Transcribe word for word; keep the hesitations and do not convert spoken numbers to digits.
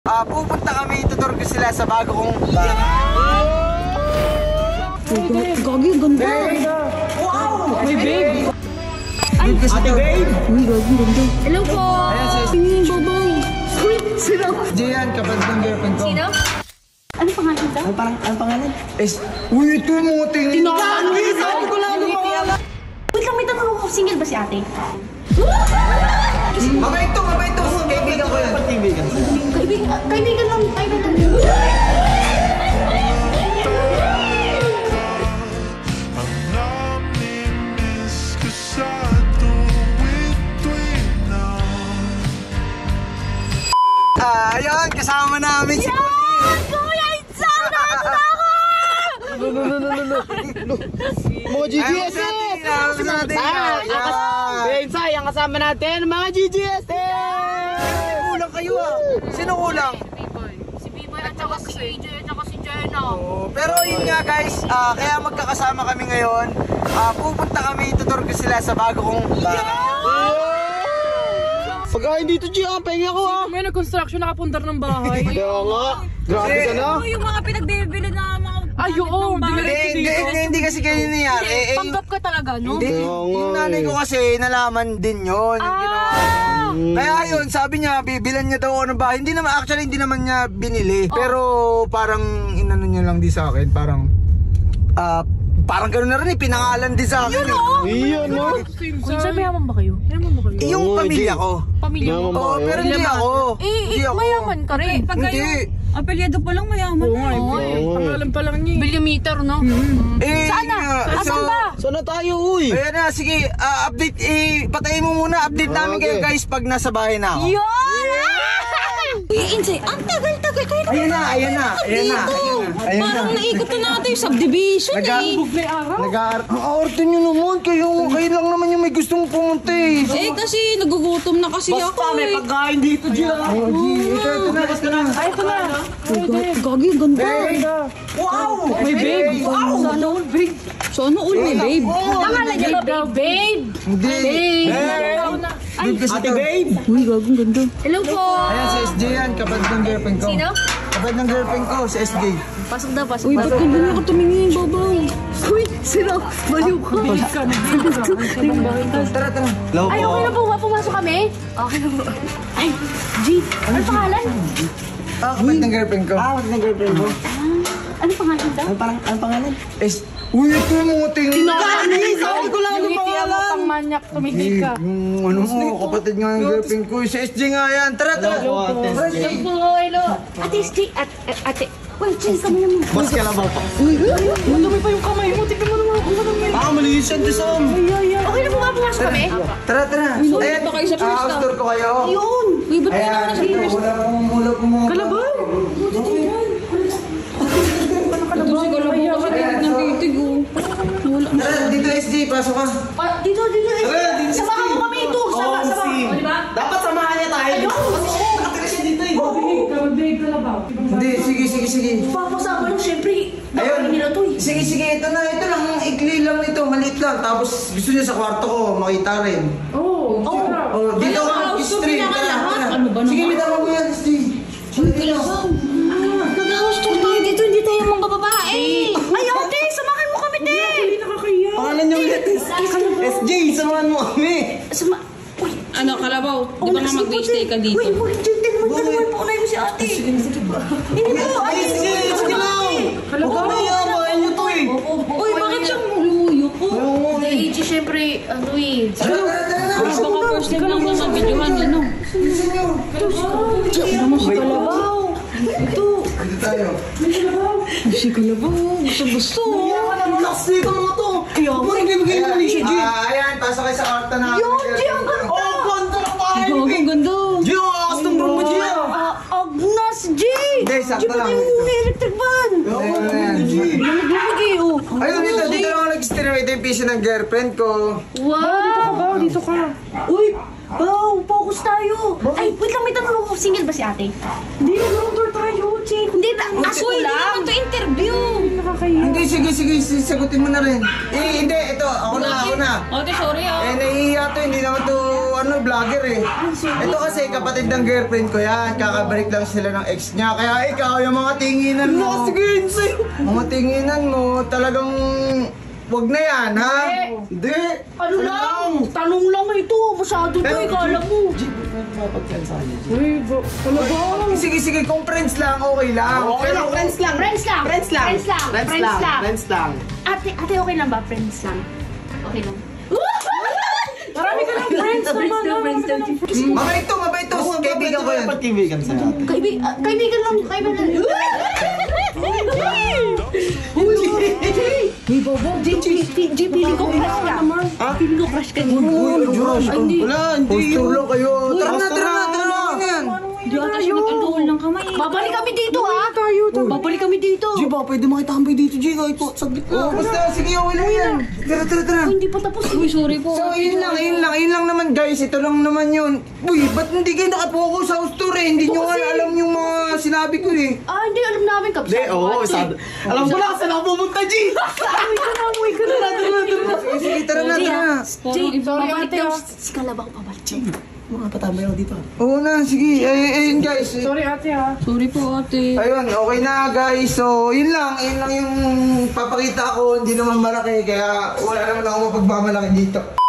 Ah, pupunta kami, tutur ko sila sa bago kong bahay. Gagi, ganda. Wow! May babe. Ay, ate babe! Uy, gagi, ganda. Hello po! Ayan, sis. Tingin, babang. Uy, sino? Diyan, kapatid ng girlfriend ko. Sino? Ano pangalan daw? Ang parang, ang pangalan? Es, uy, ito mo, tingin. Tinawag! Sabi ko lang, ano pangalan? Wait lang, may tanong ako. Single ba si ate? Mabait to, mabait to. Kaibigan ko yan. Kaibigan. Kaibigan, kaibigan lang. Kaibigan lang. Ah, ayun, kasama namin si Kuya, Insan! Nandun ako! No, no, no, no, no, no. Mga G G S S! Ayun sa atin, Ben, sayang kasama natin mga G G S S! Kulang kayo ah. Sino kulang? Si B-Boy at saka si A J at saka si Jenna. Oh, pero yun nga guys, ah, kaya magkakasama kami ngayon. Ah, pupunta kami, tutur ko sila sa bago kong bahay. Pagkain dito, G, ah, pahingi ako ah! May nag-construction nakapundar ng bahay. Kaya nga, grabe ka na! Yung mga pinagbibili na mga... Ay, oo, Hindi, diniretso hindi, dito. hindi, hindi kasi ganyan nangyari. Eh, eh, Panggap ka talaga, no? Hindi, Kaya nga yung nanay ko eh. kasi nalaman din yun. Yung ginawa. Ah! Kaya yun, sabi niya, bibilan niya daw ako ng bahay. Hindi naman, actually, hindi naman niya binili. Pero parang inano niya lang di sa akin, parang, ah, parang gano'n na rin eh, pinangalan din sa akin. Yun eh. o! Iyon, no? Kung mayaman ba kayo? Mayaman ba kayo? Eh, yung Oo, pamilya G. ko. Pamilya mo? Mayaman ba Oo, kayo? pero hindi ako. Eh, Hindi eh, ako. mayaman ka rin. Hindi. Apelyado pa lang mayaman Oo na. nga, Oo, eh. eh. Pangalan pa lang niya. Bilyometer, no? Eh, Saan na? nga, Asan so, ba? Sana tayo, uy! Ayan na, sige, ah, update, eh, patayin mo muna, update namin Okay. kayo guys pag nasa bahay na ako. Yun! Uy, Insay, ang tagal-tagal. Kaya naman Ayan na, ayan na, ayan na, dito. ayan na, ayan na. Parang naikot na natin yung subdivision Nag- eh. May araw? Nag-aar... Ang arte nyo naman, kayo, kayo lang naman yung may gustong pumunta eh. Eh, kasi nagugutom na kasi ako eh. pagkain dito, G, ah! Oh, G, ito, ito na, ito na. Ay, ito na. Gagi, ganda. Wow! May babe. Wow! Sana all babe. Sana all may babe. Pangalan niya ba babe? Babe. Hindi. Babe. Eh, babe kasi Ate to. babe! Uy, gagi, ganda. Hello po. Ayan, si S J yan, kapatid ng girlfriend ko. Sino? Kapatid ng girlfriend ko, si S J. Pasok daw, pasok. Uy, ba't ganyan ako tumingin, babaw? Uy, sino? Baliw ka. Tara, tara. Hello Ay, okay na po ba? Pumasok kami? Okay na po. Ay, G, ano pangalan? Ah, kapatid ng girlfriend ko. Ah, ng girlfriend mo? Ano pangalan daw? Ang parang, ang pangalan? S... Uy, ito mo, tingin. Sabi ko lang Yung ang ngiti mo pang pangalan! manyak, tumigil ka. Yung ano mo, kapatid nga ng girlfriend ko. Si S J nga yan. Tara, tara. Hello po, Ate S J. Hello po, hello. Ate, G, at, at, ate. Uy, G, kami naman. Mas kalabaw pa. Madumi pa yung kamay mo. Tignan mo naman kung ano may... Ah, malinis yan, Tisam! Okay na po ba? Pumasok kami? Tara, tara. Ayan, ba kayo sa first ah, tour ko kayo. Yun. Uy, ba't kayo naman Ayan, sa ito, first? wala pong mula po mga... Kalabaw. Ito si Kalabaw kasi titig ng titig, oh. Wala na. Tara, dito S J, pasok ka. Ah, dito, dito, eh. Tara, dito si Samahan mo Steve. kami ito. Sama, Oo, sama. si- O, di ba? Dapat samahan niya tayo. Kasi siya yung nakatira siya dito eh. Babe, kalabaw. Hindi, sige, sige, sige. Papasama lang, syempre. Ayun. Ayun. Nila to, eh. Sige, sige, ito na, ito lang, ikli lang ito, maliit lang. Tapos gusto niya sa kwarto ko, makita rin. Oo. Oh. Oh, dito Ayun, ako ah, mag-stream. gusto Tara, lahat. tara. Ano ba naman? Sige, bitaw mo yan, Steve. Uy, Kalabaw. Nag-house tour tayo dito, hindi tayo mga babae. Ay, ate, samahan mo kami, te. Nakakaya. Pangalan niyo ulit. S J, samahan mo kami. Sama... Uy, Ano, Kalabaw? Di ba nga mag-stay ka dito? Uy, uy, dito naman ka naman. Paunay mo si ate. Hindi po, Ay, ate. sige, sige lang. Huwag ka maya, mahal niyo to eh. Uy, bakit siyang luluyo po? Hindi, Ichi, syempre, ano eh. Tara, tara, tara. Baka first time lang sa videohan, ano? Naman si Kalabaw. Ito. Dito tayo. Si Kalabaw. Gusto gusto. Last day ka mga to. Kaya mo, hindi bigay mo ni siya, G. Ah, ayan, pasok kayo sa kwarto na. Yun, G, ang ganda. Oh, ganda na tayo. Ang ganda. G, ang custom room mo, G. Ah, Agnes, G. Hindi, sakto G, pati lang. yung electric van. Ayun, ayan. Naglagay, oh. Ayun, dito, dito lang ako nag-stream. Ito yung P C ng girlfriend ko. Wow. Baw, dito ka. Uy, Bao, focus tayo. Ay, wait lang, may tanong ako. Single ba si ate? Hindi, nag-room tour tayo, Chick. Hindi, na, ako hindi naman to interview. kaya. Hindi, sige, sige, sagutin mo na rin. Eh, hindi, ito, ako na, ako na. Ate, sorry ah. Eh, nahihiya to, hindi naman to, ano, vlogger eh. Ito kasi, kapatid ng girlfriend ko yan. Kakabalik lang sila ng ex niya. Kaya ikaw, yung mga tinginan mo. Sige, mga tinginan mo, talagang, wag na yan, ha? Hindi. Ano lang? Tanong lang ito. Masyado to, Pero- ikala mo. Uy, ba- talaga? Sige, sige, kung friends lang, okay lang. Okay lang, friends lang. Friends lang. Friends lang. Friends lang. Friends lang. Friends lang. Ate, ate, okay lang ba? Friends lang. Okay lang. Marami ka ng friends naman. Marami ka ng friends. Mabait to, mabait to. Kaibigan ko yan. Kaibigan sa natin. Kaibig, ah, kaibigan lang. Kaibigan lang. Uy, Bobo. G, G, G, feeling ko crush ka. Ha? Feeling ko crush ka. Uy, Diyos. Ay, hindi. Wala, hindi Posture yun. lang kayo. Tara na, tara na, tara na. Ano yan? Di ata siya nag-alcohol ng kamay. Babalik kami dito, ha? Tayo, tayo. Babalik kami dito. G, baka pwede makitambay dito, G. Kahit po, saglit Oh, lang. basta, sige, okay lang yan. Tara, tara, tara. Ay, hindi pa tapos. Uy, sorry po. So, yun lang, yun lang, yun lang naman guys. Ito lang naman yun. Uy, ba't hindi kayo nakapokus sa house tour eh? Hindi nyo nga alam yung mga sinabi ko eh. Ah, hindi alam namin. Kapsa. Hindi, oo, sad. Alam ko lang, saan ako pumunta, G. Uy, ka na, uy, ka na. Sige, sige, tara na, tara na. Jay, Sorry, babalik ate, daw. ah. Si Kalabang pabalik. Jay. Mga patambay ako dito. Oo na, sige. Ay, ayun guys. Sorry ate ha. Sorry po, ate. Ayun, okay na guys. So, yun lang. Yun lang yung papakita ko. Hindi naman malaki. Kaya wala naman ako mapagmamalaki dito.